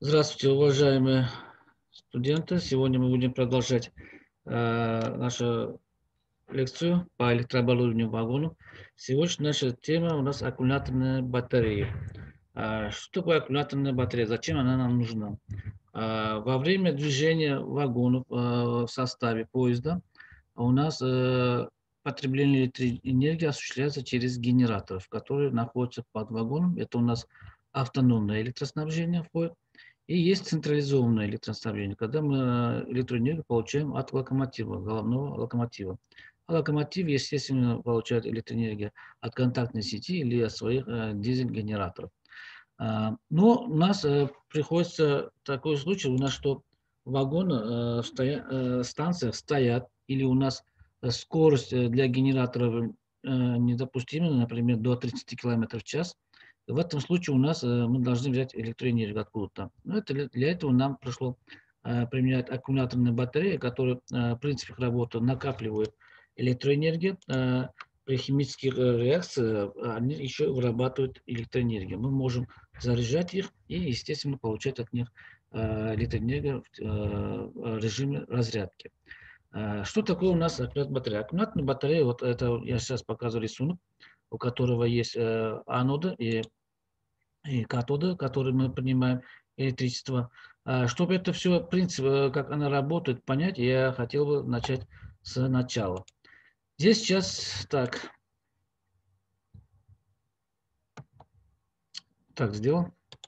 Здравствуйте, уважаемые студенты. Сегодня мы будем продолжать нашу лекцию по электрооборудованию вагонов. Сегодня наша тема у нас аккумуляторная батарея. Что такое аккумуляторная батарея? Зачем она нам нужна? Во время движения вагонов в составе поезда у нас потребление электроэнергии осуществляется через генераторов, которые находятся под вагоном. Это у нас автономное электроснабжение входит. И есть централизованное электроснабжение, когда мы электроэнергию получаем от локомотива, головного локомотива. А локомотив, естественно, получает электроэнергию от контактной сети или от своих дизель-генераторов. Но у нас приходится такой случай, у нас что вагоны в станциях стоят, или у нас скорость для генераторов недопустима, например, до 30 км в час. В этом случае у нас мы должны взять электроэнергию откуда-то. Но для этого нам пришло применять аккумуляторные батареи, которые в принципе работы накапливают электроэнергию. При химических реакциях они еще вырабатывают электроэнергию. Мы можем заряжать их и, естественно, получать от них электроэнергию в режиме разрядки. Что такое у нас аккумуляторная батарея? Аккумуляторная батарея, вот это я сейчас показываю рисунок, у которого есть анода и катода, которые мы принимаем электричество. Чтобы это все, принцип, как она работает, понять, я хотел бы начать с начала. Здесь сейчас так сделал.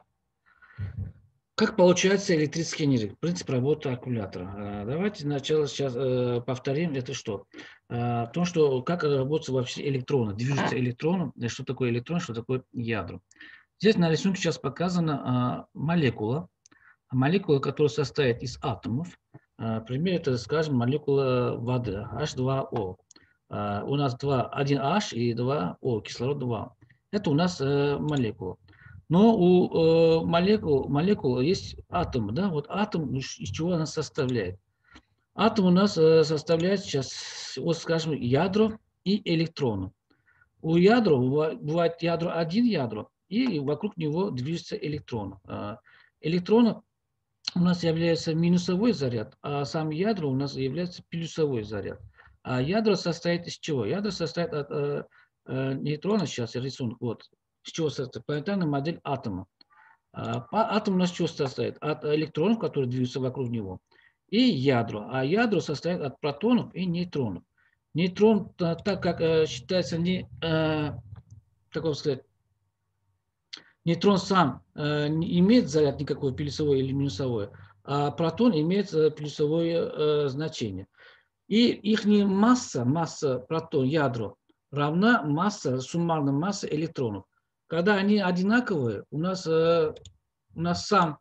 Как получается электрическая энергия? Принцип работы аккумулятора. Давайте сначала сейчас повторим, это что? В том, что как работают вообще электроны, движутся электроны, что такое электрон, что такое ядро. Здесь на рисунке сейчас показана молекула, которая состоит из атомов. Пример это, скажем, молекула воды, H2O. У нас один H и 2 O, кислород 2. Это у нас молекула. Но у молекул есть атом, да, вот атом, из чего она составляет. Атом у нас составляет сейчас, вот скажем, ядро и электроны. У ядра бывает один ядро, и вокруг него движется электрон. Электроны у нас является минусовой заряд, а сам ядро у нас является плюсовой заряд. А ядро состоит из чего? Ядро состоит от нейтрона, сейчас я рисунок, вот, с чего состоит планетарная модель атома. Атом у нас чего состоит? От электронов, которые движутся вокруг него, и ядро. А ядро состоит от протонов и нейтронов. Нейтрон, так как считается как вам сказать, нейтрон сам не имеет заряд никакой, плюсовой или минусовой, а протон имеет плюсовое значение. И их масса протон, ядро, равна суммарной массе электронов. Когда они одинаковые, у нас сам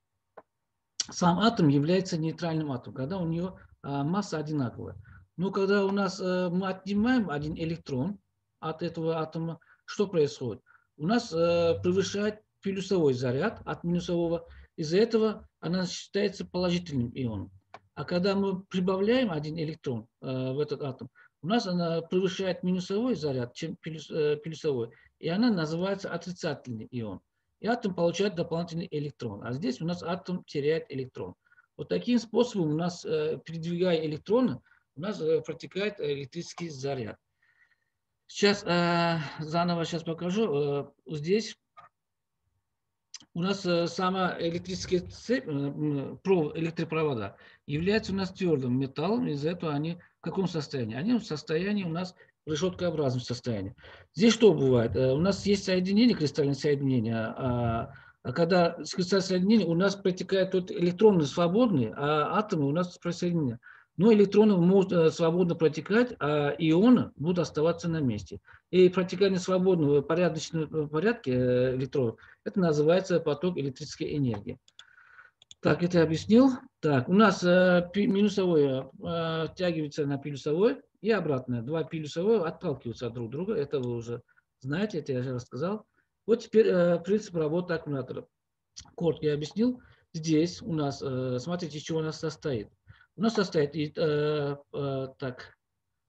атом является нейтральным атомом, когда у него масса одинаковая. Но когда у нас мы отнимаем один электрон от этого атома, что происходит? У нас превышает плюсовой заряд от минусового. Из-за этого она считается положительным ионом. А когда мы прибавляем один электрон в этот атом, у нас она превышает минусовой заряд, чем плюсовой. И она называется отрицательный ион. И атом получает дополнительный электрон. А здесь у нас атом теряет электрон. Вот таким способом у нас, передвигая электроны, у нас протекает электрический заряд. Сейчас заново покажу. Здесь у нас сама электрическая цепь, электропровода, является у нас твердым металлом, из-за этого они в каком состоянии? Они в состоянии у нас решеткообразном состоянии. Здесь что бывает? У нас есть соединение, кристальное соединение, когда кристальное соединение у нас протекает тут электроны свободные, а атомы у нас присоединены. Но электроны могут свободно протекать, а ионы будут оставаться на месте. И протекание свободного в порядочном порядке электронов — это называется поток электрической энергии. Так, это я объяснил. Так, у нас минусовое втягивается на плюсовой и обратно. Два плюсовых отталкиваются от друг друга. Это вы уже знаете, это я уже рассказал. Вот теперь принцип работы аккумулятора. Коротко я объяснил. Здесь у нас, смотрите, из чего у нас состоит. У нас состоит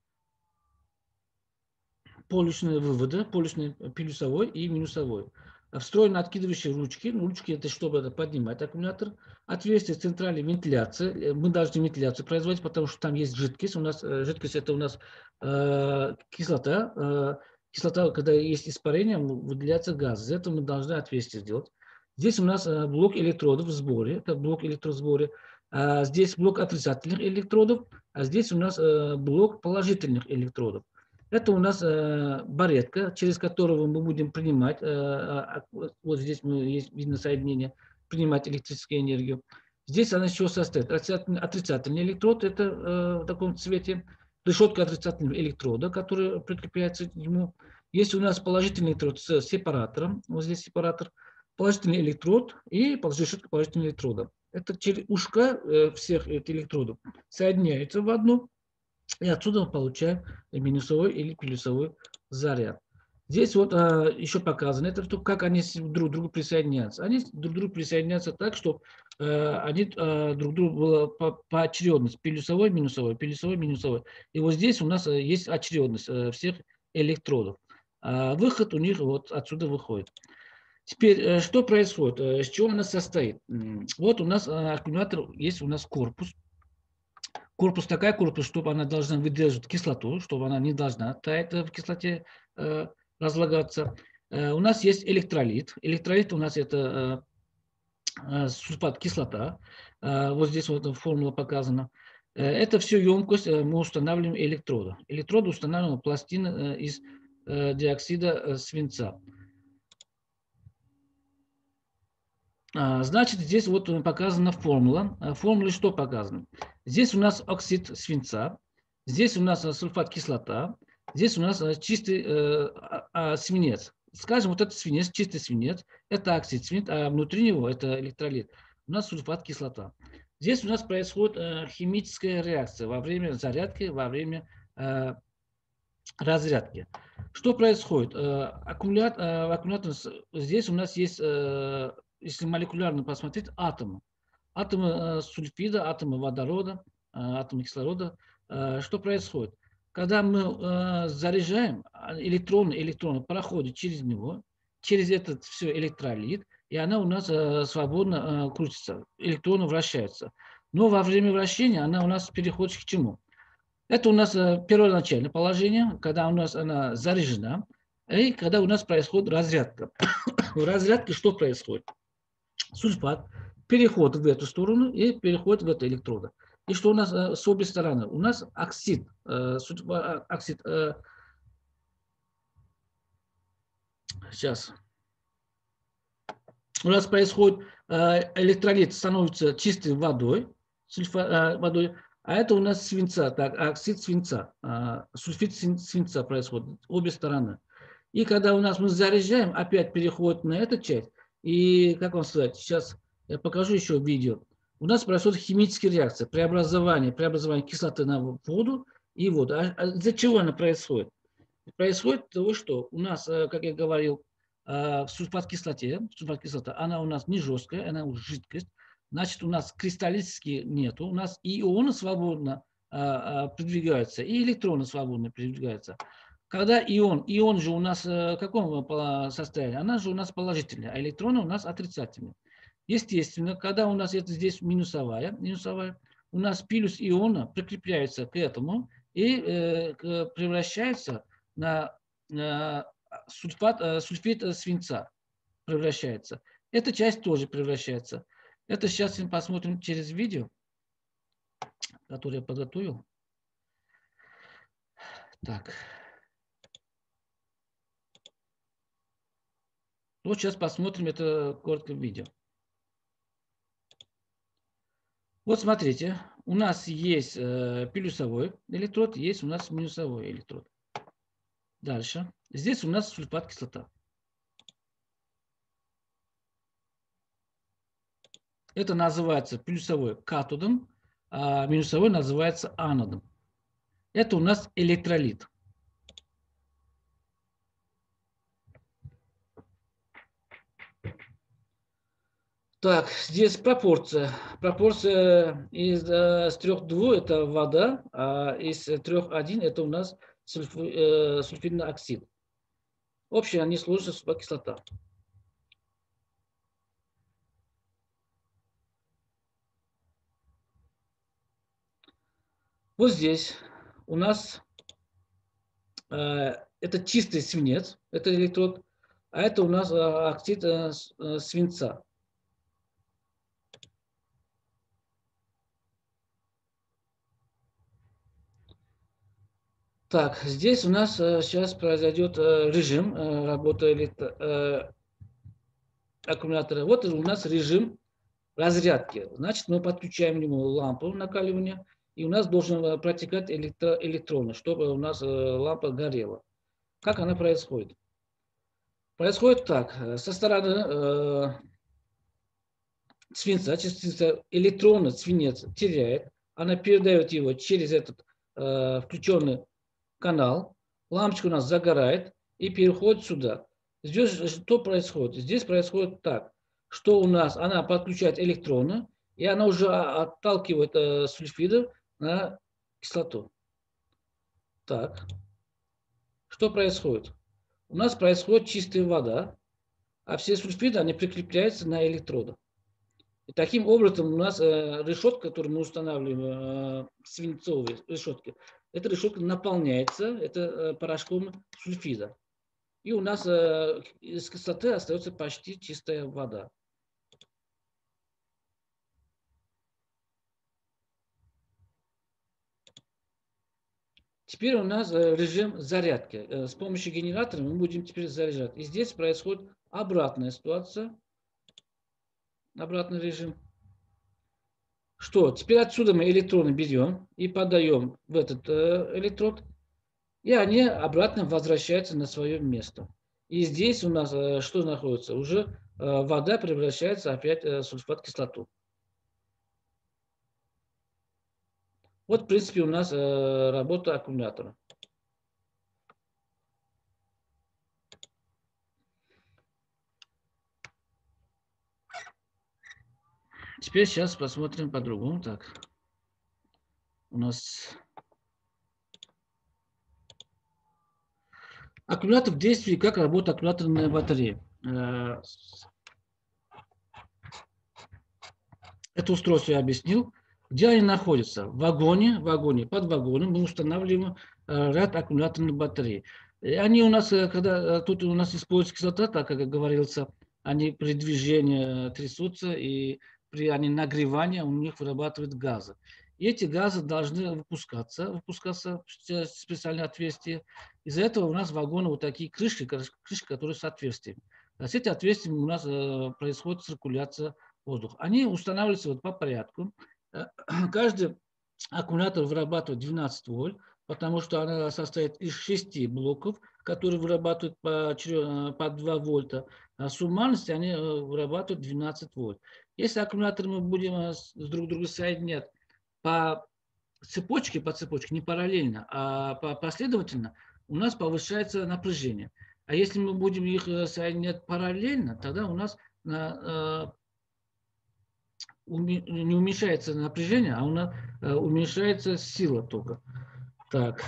полюсные выводы, полюсный плюсовой и минусовой. встроены откидывающие ручки. Ну, ручки это чтобы это поднимать аккумулятор. Отверстие центральной вентиляции. Мы должны вентиляцию производить, потому что там есть жидкость. У нас жидкость это у нас кислота. Кислота, когда есть испарение, выделяется газ. Из этого мы должны отверстие сделать. Здесь у нас блок электродов в сборе. Это блок электродов в сборе. Здесь блок отрицательных электродов. А здесь у нас блок положительных электродов. Это у нас баретка, через которую мы будем принимать, вот здесь есть видно соединение, принимать электрическую энергию. Здесь она еще состоит. Отрицательный электрод, это в таком цвете, решетка отрицательного электрода, которая прикрепляется к нему. Есть у нас положительный электрод с сепаратором, вот здесь сепаратор, положительный электрод и решетка положительного электрода. Это через ушко всех этих электродов соединяется в одну. И отсюда мы получаем минусовой или плюсовой заряд. Здесь вот еще показано, это как они друг к другу присоединяются. Они друг к другу присоединяются так, что они друг к другу было по очередности. Плюсовой, минусовой. И вот здесь у нас есть очередность всех электродов. Выход у них вот отсюда выходит. Теперь, что происходит? С чего она состоит? Вот у нас аккумулятор, есть у нас корпус. Корпус такая корпус, чтобы она должна выдерживать кислоту, чтобы она не должна таять в кислоте, разлагаться. У нас есть электролит. Электролит у нас это сульфат кислота. Вот здесь вот формула показана. Это все емкость, мы устанавливаем электроды. Электроды устанавливаем пластины из диоксида свинца. Значит, здесь вот показана формула. Формуле что показано? Здесь у нас оксид свинца, здесь у нас сульфат кислота, здесь у нас чистый свинец. Скажем, вот это свинец, чистый свинец, это оксид свинца, а внутри него это электролит. У нас сульфат кислота. Здесь у нас происходит химическая реакция во время зарядки, во время разрядки. Что происходит? Аккумулятор, здесь у нас есть, если молекулярно посмотреть, атомы. Атомы сульфида, атомы водорода, атомы кислорода. Что происходит? Когда мы заряжаем, электроны проходят через него, через этот все электролит, и она у нас свободно крутится, электроны вращаются. Но во время вращения она у нас переходит к чему? Это у нас первоначальное положение, когда у нас она заряжена, и когда у нас происходит разрядка. В разрядке что происходит? Сульфат переходит в эту сторону и переходит в эту электроды. И что у нас с обе стороны? У нас оксид. Сейчас. У нас происходит электролит становится чистой водой, водой, а это у нас свинца, так, оксид свинца, сульфид свинца происходит, обе стороны. И когда у нас мы заряжаем, опять переходит на эту часть, и, как вам сказать, сейчас я покажу еще видео, у нас происходит химическая реакция, преобразование кислоты на воду и воду. Из-за чего она происходит? Происходит того, что у нас, как я говорил, в сульфат кислота, она у нас не жесткая, она уже жидкость, значит, у нас кристаллически нету, у нас и ионы свободно передвигаются, и электроны свободно передвигаются. Когда ион же у нас в каком состоянии? Она же у нас положительная, а электроны у нас отрицательные. Естественно, когда у нас это здесь минусовая, у нас плюс иона прикрепляется к этому и превращается на сульфид свинца превращается. Эта часть тоже превращается. Это сейчас мы посмотрим через видео, которое я подготовил. Так. Вот сейчас посмотрим это короткое видео. Вот смотрите, у нас есть плюсовой электрод, есть у нас минусовой электрод. Дальше. Здесь у нас сульфат кислота. Это называется плюсовой катодом, а минусовой называется анодом. Это у нас электролит. Так, здесь пропорция. Пропорция с 3 к 2 это вода, а из 3 к 1 это у нас сульфидный оксид. Общая они сложатся сульфат кислота. Вот здесь у нас это чистый свинец, это электрод, а это у нас оксид свинца. Так, здесь у нас сейчас произойдет режим работы аккумулятора. Вот у нас режим разрядки. Значит, мы подключаем к нему лампу накаливания, и у нас должен протекать электроны, чтобы у нас лампа горела. Как она происходит? Происходит так. Со стороны свинца, частица электрона свинец теряет, она передает его через этот включенный канал, лампочка у нас загорает и переходит сюда. Здесь что происходит? Здесь происходит так, что у нас она подключает электроны, и она уже отталкивает сульфиды на кислоту. Так, что происходит? У нас происходит чистая вода, а все сульфиды, они прикрепляются на электроды. И таким образом у нас решетка, которую мы устанавливаем, свинцовые решетки, эта решетка наполняется порошком сульфида. И у нас из кислоты остается почти чистая вода. Теперь у нас режим зарядки. С помощью генератора мы будем теперь заряжать. И здесь происходит обратная ситуация. Обратный режим. Что? Теперь отсюда мы электроны берем и подаем в этот электрод. И они обратно возвращаются на свое место. И здесь у нас что находится? Уже вода превращается опять в сульфат кислоту. Вот, в принципе, у нас работа аккумулятора. Теперь сейчас посмотрим по-другому. Так, у нас аккумулятор в действии, как работает аккумуляторная батарея. Это устройство я объяснил. Где они находятся? В вагоне, под вагоном мы устанавливаем ряд аккумуляторных батарей. И они у нас, когда тут у нас используется кислота, так как говорился, они при движении трясутся, и при нагревании у них вырабатывают газы. И эти газы должны выпускаться в специальное отверстие. Из-за этого у нас в вагоне вот такие крышки, которые с отверстиями. С этими отверстиями у нас происходит циркуляция воздух. Они устанавливаются вот по порядку. Каждый аккумулятор вырабатывает 12 вольт, потому что она состоит из 6 блоков, которые вырабатывают по 2 вольта. А в суммарности они вырабатывают 12 вольт. Если аккумуляторы мы будем друг друга соединять по цепочке, не параллельно, а последовательно, у нас повышается напряжение. А если мы будем их соединять параллельно, тогда у нас не уменьшается напряжение, а у нас уменьшается сила тока. Так.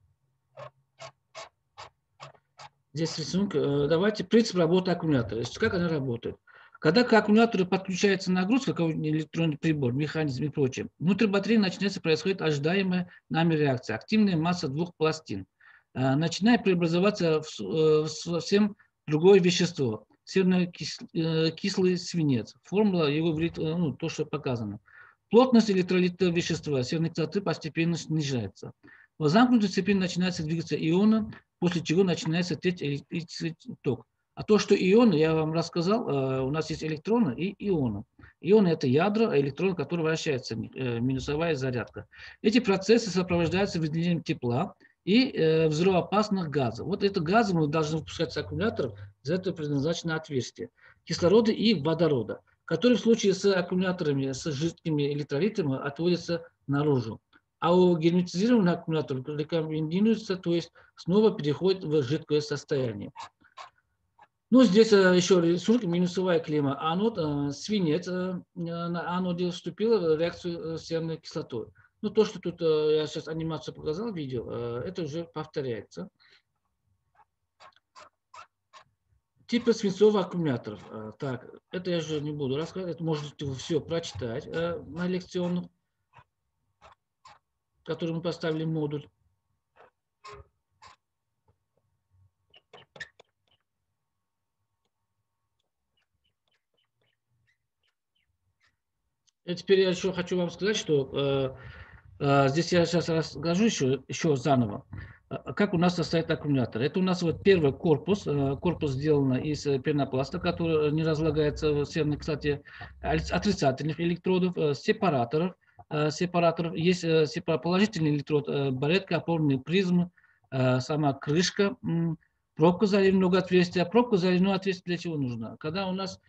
Здесь рисунок. Давайте принцип работы аккумулятора. Как она работает? Когда к аккумулятору подключается нагрузка, какой-нибудь электронный прибор, механизм и прочее, внутри батареи начинается происходить ожидаемая нами реакция. Активная масса двух пластин. Начинает преобразоваться в совсем другое вещество. Серно-кислый свинец. Формула его говорит, то, что показано. Плотность электролитного вещества серной кислоты постепенно снижается. В замкнутой цепи начинается двигаться ионы, после чего начинается течь электрический ток. А то, что ионы, я вам рассказал, у нас есть электроны и ионы. Ионы – это ядра, а электроны, которые вращаются, минусовая зарядка. Эти процессы сопровождаются выделением тепла и взрывоопасных газов. Вот это газы мы должны выпускать с аккумуляторов, за это предназначено отверстие. Кислорода и водорода, которые в случае с аккумуляторами, с жидкими электролитами отводятся наружу. А у герметизированных аккумуляторов рекомендуется, то есть снова переходит в жидкое состояние. Ну, здесь еще рисунок, минусовая клемма. Анод, свинец на аноде вступила в реакцию с серной кислотой. Ну, то, что тут я сейчас анимацию показал, видео, это уже повторяется. Типы свинцовых аккумуляторов. Так, это я уже не буду рассказывать, это можете все прочитать на лекционных. который мы поставили модуль. И теперь я еще хочу вам сказать, что здесь я сейчас расскажу еще заново, как у нас состоит аккумулятор. Это у нас вот первый корпус. Корпус сделан из пенопласта, который не разлагается в серной кислоте, отрицательных электродов, сепараторов. Есть положительный электрод, баретка, опорные призмы, сама крышка, пробка заливного отверстия. Пробка заливного отверстия для чего нужна? Когда у нас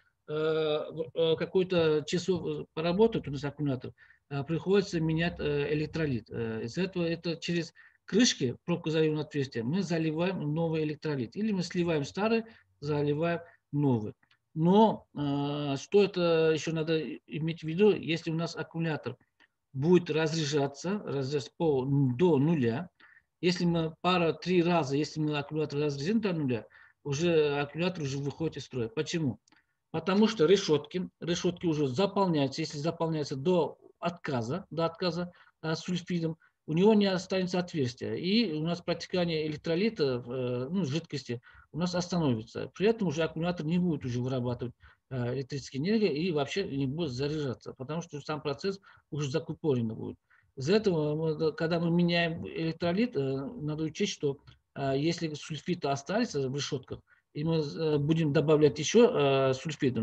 какой-то часов поработает у нас аккумулятор, приходится менять электролит. Из-за этого это через крышки, пробку заливного отверстия, мы заливаем новый электролит. Или мы сливаем старый, заливаем новый. Но что это еще надо иметь в виду, если у нас аккумулятор будет разряжаться до нуля, если мы три раза, если мы аккумулятор разрядим до нуля, аккумулятор уже выходит из строя. Почему? Потому что решетки уже заполняются, если заполняются до отказа сульфидом, у него не останется отверстия. И у нас протекание электролита жидкости у нас остановится. При этом уже аккумулятор не будет уже вырабатывать электрическую энергию и вообще не будет заряжаться, потому что сам процесс уже закупорен будет. Из-за этого, когда мы меняем электролит, надо учесть, что если сульфиды остались в решетках, и мы будем добавлять еще сульфиды,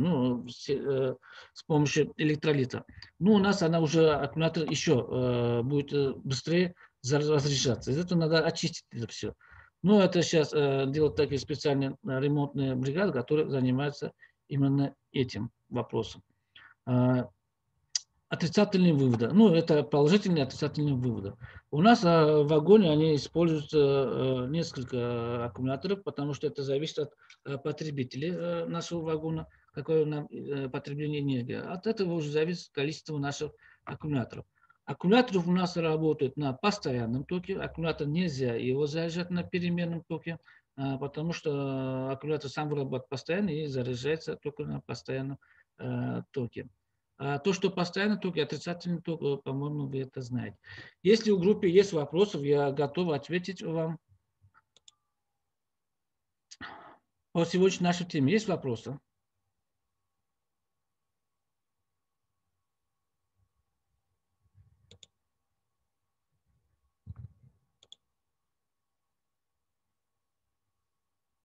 с помощью электролита, у нас аккумулятор еще будет быстрее разряжаться. Из этого надо очистить это все. Но это сейчас делают такие специальные ремонтные бригады, которые занимаются именно этим вопросом. Отрицательные выводы. Это положительные отрицательные выводы. У нас в вагоне они используются несколько аккумуляторов, потому что это зависит от потребителей нашего вагона, какое нам потребление энергии. От этого уже зависит количество наших аккумуляторов. Аккумуляторов у нас работают на постоянном токе. Аккумулятор нельзя его заряжать на переменном токе, потому что аккумулятор сам вырабатывает постоянно и заряжается только на постоянном токе. То, что постоянно ток и отрицательный ток, по-моему, вы это знаете. Если у группы есть вопросы, я готов ответить вам. По сегодняшней нашей теме есть вопросы?